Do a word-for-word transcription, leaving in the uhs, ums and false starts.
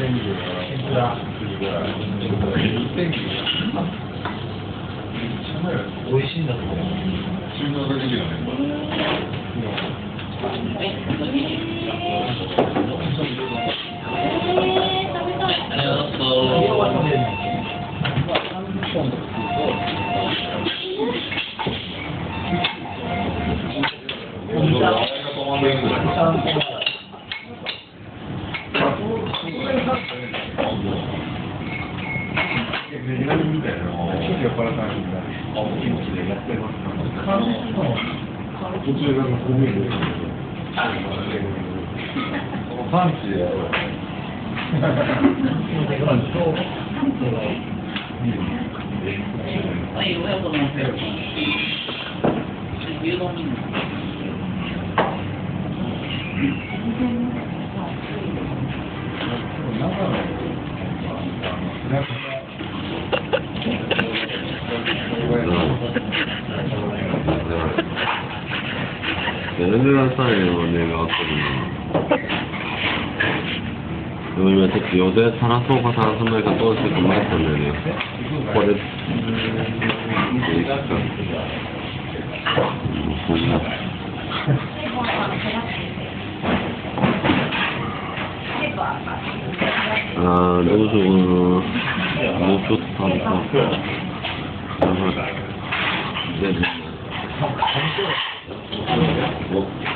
美味しいんだと思う。 収納ができるよね。 ありがとう。 みたいなのを、一人酔っ払ったんですが、青キムチでやってますから。途中で公務員で、パンチでやろう。 Ay, voy a conocer. Yo domingo. 얘네들한 사이에는 내가 왔거든요. 왜냐면 특히 요새 사라소가 사는 선배가 또 있을 것만 했었는데, 버릇, 아, 너무 좋은, 너무 좋다. 네, 네. 뭐?